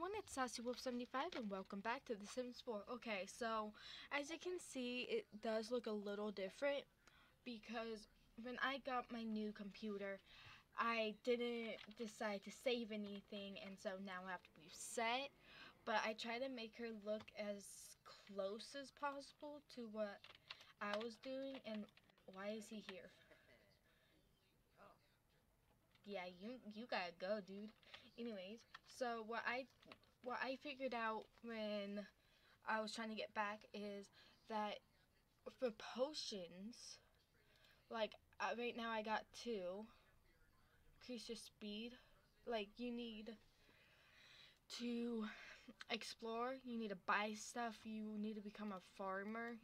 everyone, it's SassyWolf75 and welcome back to The Sims 4. Okay, so as you can see, it does look a little different because when I got my new computer, I didn't decide to save anything, and so now I have to reset. But I try to make her look as close as possible to what I was doing. And why is he here? Yeah, you gotta go, dude. Anyways, so what I figured out when I was trying to get back is that for potions, like right now I got two. Increase your speed. Like you need to explore. You need to buy stuff. You need to become a farmer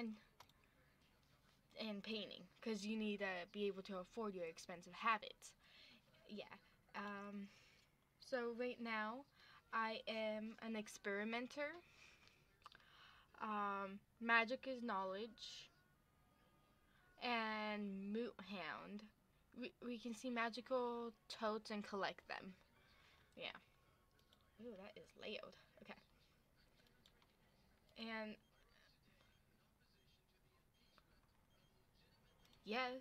and painting because you need to be able to afford your expensive habits. Yeah. Um. So right now, I am an experimenter. Magic is knowledge, and Moot Hound. We can see magical totes and collect them. Yeah. Ooh, that is loud. Okay. And yes.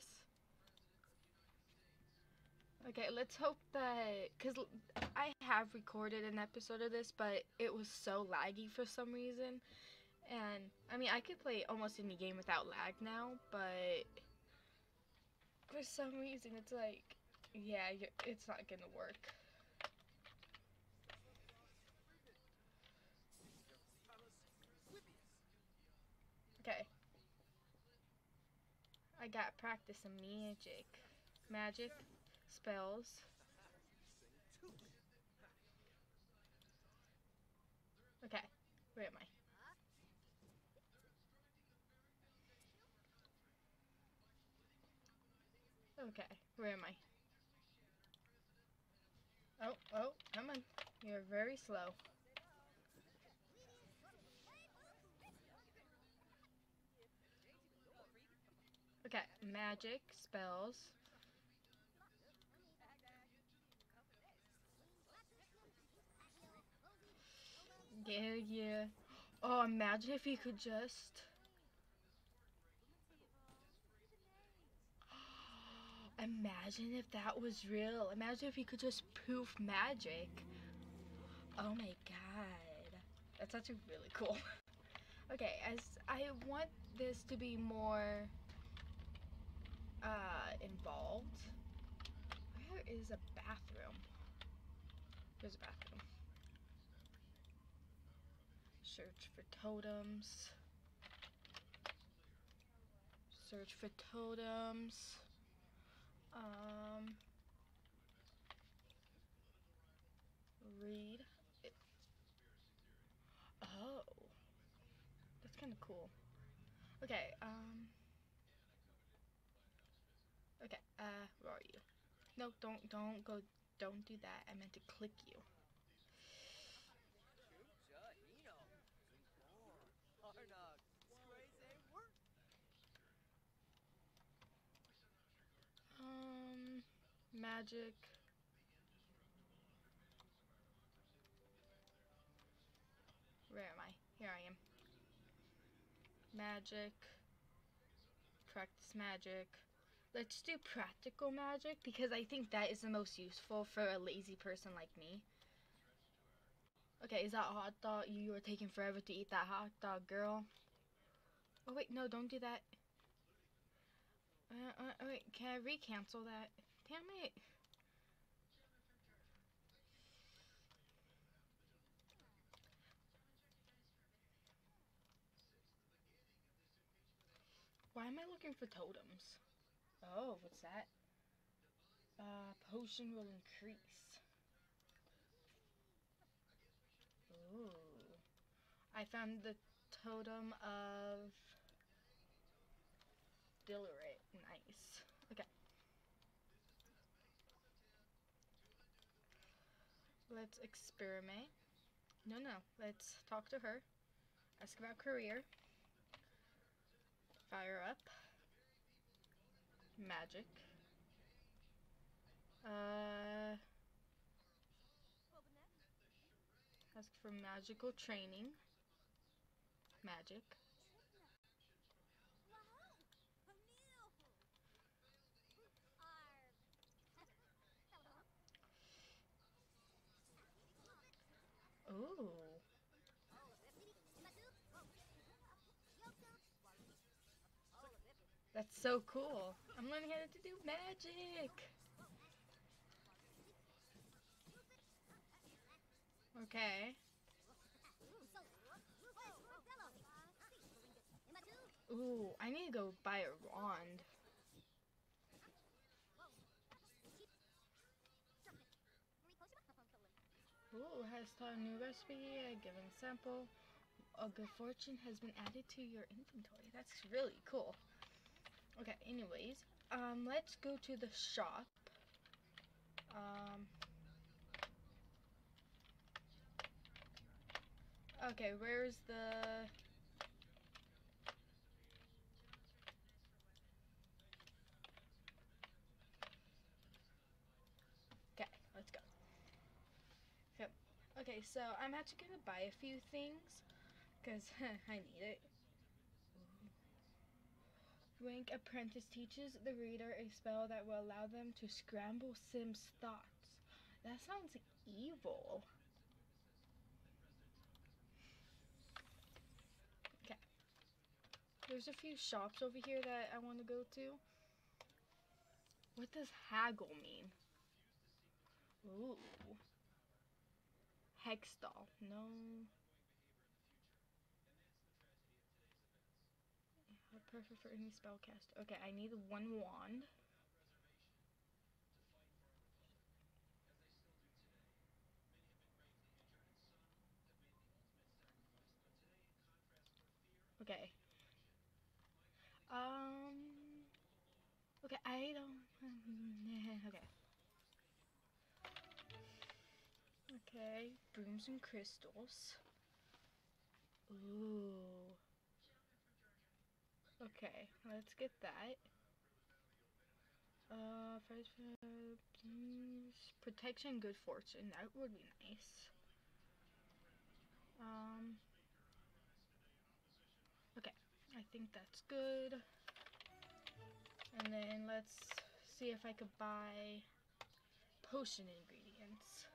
Okay, let's hope that, because I have recorded an episode of this, but it was so laggy for some reason. And, I mean, I could play almost any game without lag now, but for some reason it's like, yeah, it's not gonna work. Okay. I got practice some magic spells. Okay, where am I? Okay, where am I? Oh, come on. You're very slow. Okay, magic spells. Yeah. Oh, imagine if you could just. Imagine if that was real. Imagine if you could just poof magic. Oh my god. That's actually really cool. Okay, as I want this to be more involved. Where is a bathroom? There's a bathroom. Search for totems. Search for totems. Read. Oh, that's kind of cool. Okay, okay, where are you? No, don't go, don't do that. I meant to click you. Magic. Where am I? Here I am. Magic. Practice magic. Let's do practical magic because I think that is the most useful for a lazy person like me. Okay, is that hot dog? You were taking forever to eat that hot dog, girl. Oh wait, no, don't do that. Wait, can I re-cancel that? Damn it. Why am I looking for totems? Oh, what's that? Potion will increase. Ooh. I found the totem of Dillerit. Nice. Okay. Let's experiment. No. Let's talk to her. Ask about career. Fire up. Magic. Has ask for magical training. Magic. Ooh. That's so cool. I'm learning how to do magic. Okay. Ooh, I need to go buy a wand. Ooh, has taught a new recipe, a given sample. A good fortune has been added to your inventory. That's really cool. Okay, anyways, let's go to the shop. Okay, where's the... Okay, let's go. Okay, okay, so I'm actually gonna buy a few things, because I need it. Rank Apprentice teaches the reader a spell that will allow them to scramble Sim's thoughts. That sounds evil. Okay. There's a few shops over here that I want to go to. What does haggle mean? Ooh. Hextall. No. Perfect for any spellcast. Okay, I need one wand. Okay. Okay, I don't... Okay. Okay, brooms and crystals. Ooh. Okay, let's get that. First, protection, good fortune. That would be nice. Okay, I think that's good. And then let's see if I could buy potion ingredients.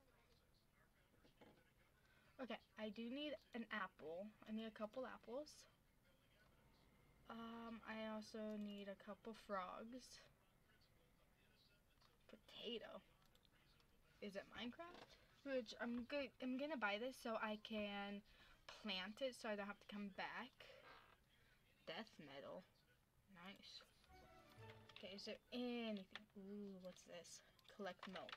Okay, I do need an apple. I need a couple apples. I also need a couple frogs. Potato. Is it Minecraft? Which I'm gonna buy this so I can plant it so I don't have to come back. Death metal. Nice. Okay, is there anything? Ooh, what's this? Collect melt.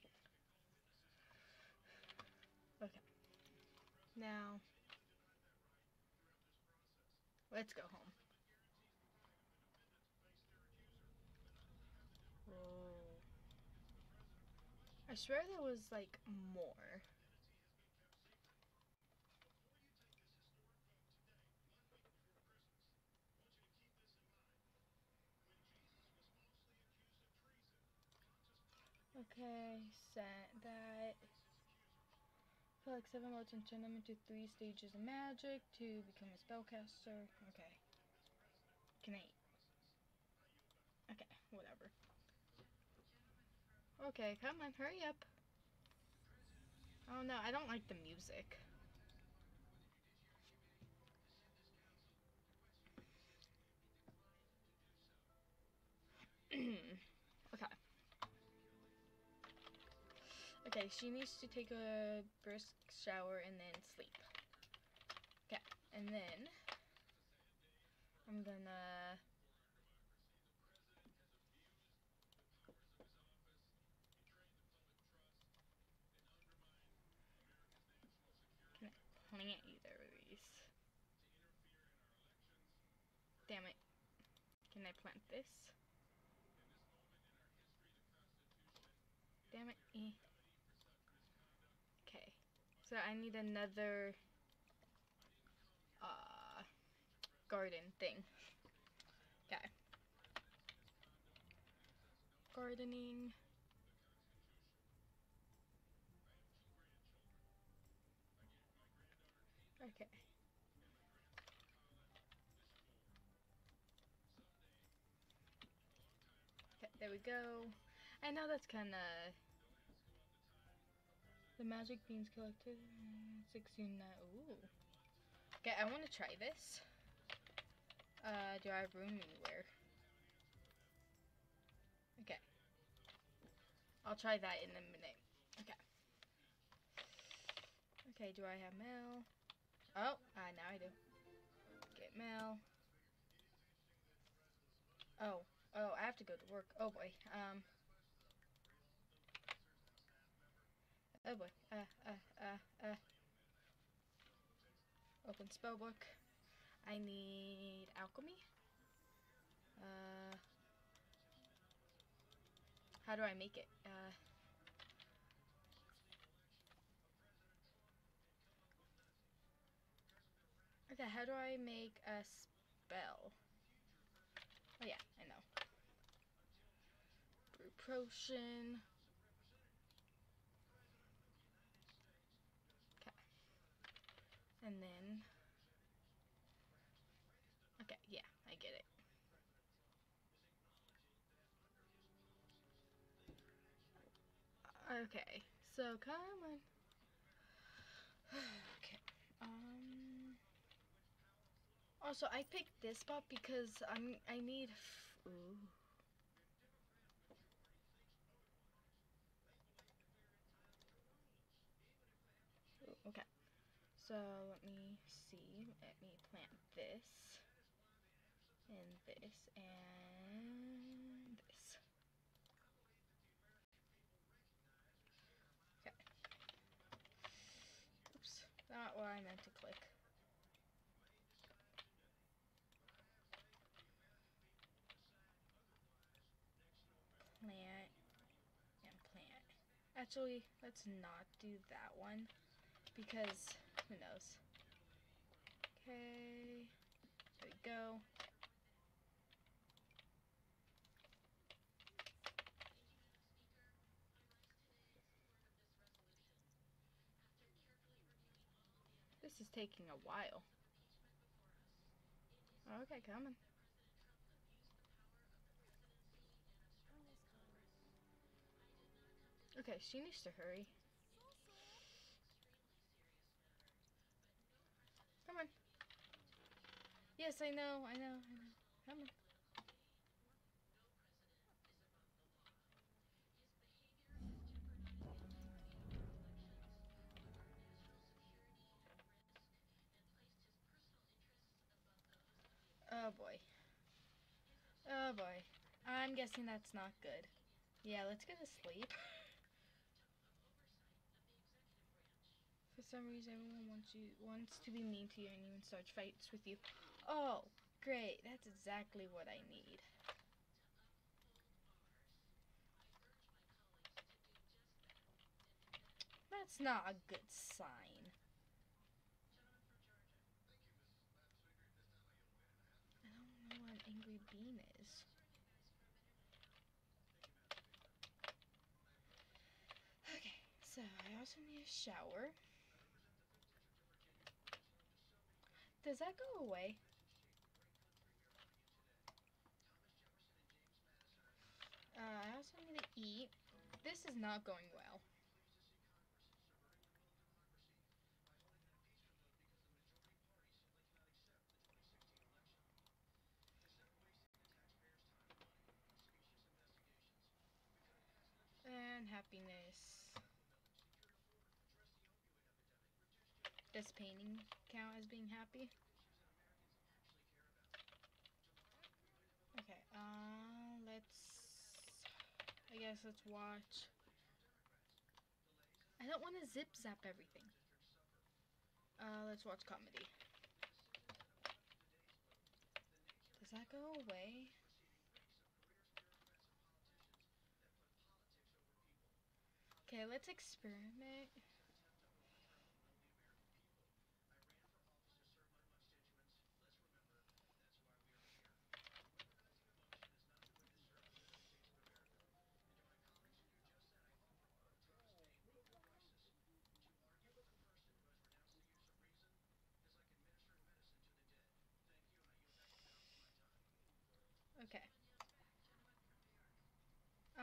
Okay. Now, let's go home. Oh. I swear there was like more. Okay, set that. Collect 7 motes and turn them into 3 stages of magic to become a spellcaster. Okay. Can I... Okay, whatever. Okay, come on, hurry up. Oh no, I don't like the music. Okay. Okay, she needs to take a brisk shower and then sleep. Okay, and then I'm gonna... Can I plant either of these? Damn it. Can I plant this? Damn it. Okay. So I need another garden thing. Okay. Gardening. Okay. Okay, there we go. I know that's kind of the magic beans collected. 69. Ooh. Okay, I want to try this. Do I have room anywhere? Okay. I'll try that in a minute. Okay. Okay, do I have mail? Oh, now I do. Get mail. Oh, I have to go to work. Oh boy. Oh boy. Open spell book. I need alchemy. How do I make it? Okay, how do I make a spell? Oh yeah, I know. Brew potion. Okay. And then... Okay, yeah, I get it. Okay, so come on. Okay. Also, I picked this spot because I need... Ooh. Okay. So, let me see. Let me plant this. And this. And this. Okay. Oops. Not what I meant to click. Plant. And plant. Actually, let's not do that one. Because, who knows. Okay. There we go. This is taking a while. Okay, coming. Okay, she needs to hurry. Come on. Yes, I know. Come on. Oh boy. Oh boy. I'm guessing that's not good. Yeah, let's go to sleep. For some reason, everyone wants to be mean to you and even starts fights with you. Oh, great. That's exactly what I need. That's not a good sign. I don't know what an angry bean is. Okay, so I also need a shower. Does that go away? I also need to eat. This is not going well. And happiness. Does painting count as being happy? Okay, I guess let's watch. I don't want to zip zap everything. Let's watch comedy. Does that go away? Okay, let's experiment.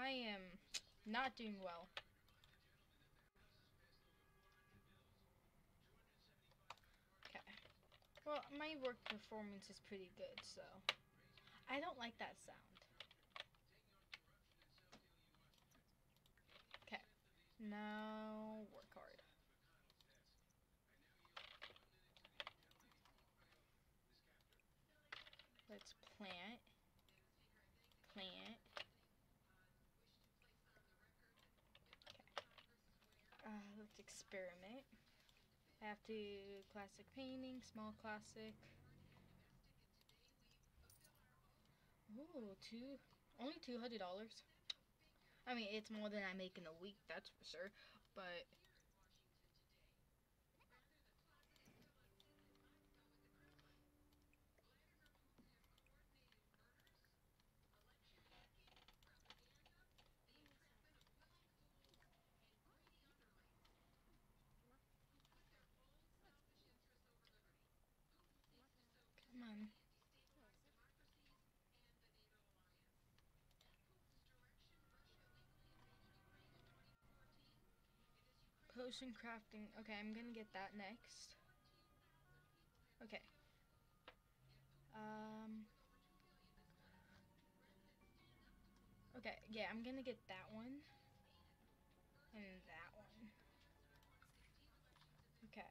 I am not doing well. Okay. Well, my work performance is pretty good, so I don't like that sound. Okay. Now work hard. Let's plant. Plant. Let's experiment. I have to classic painting, small classic. Ooh, only $200. I mean, it's more than I make in a week, that's for sure. But come on. Potion crafting. Okay, I'm gonna get that next. Okay. Um. Okay, yeah, I'm gonna get that one. And that one. Okay.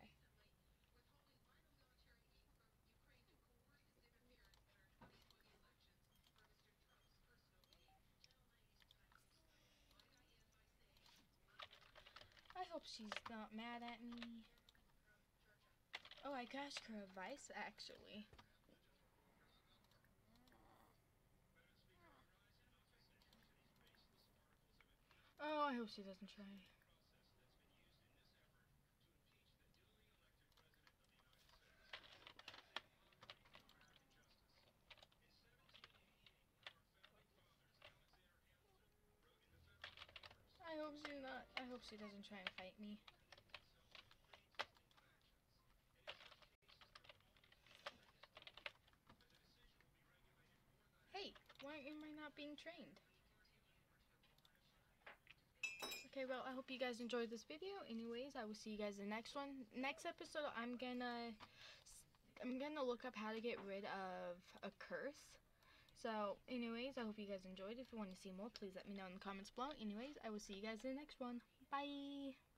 I hope she's not mad at me. Oh, I asked her advice, actually. Oh, I hope she doesn't try. I hope she doesn't try and fight me. Hey, why am I not being trained? Okay, well, I hope you guys enjoyed this video. Anyways, I will see you guys in the next one. Next episode, I'm gonna look up how to get rid of a curse. So, anyways, I hope you guys enjoyed. If you want to see more, please let me know in the comments below. Anyways, I will see you guys in the next one. Bye!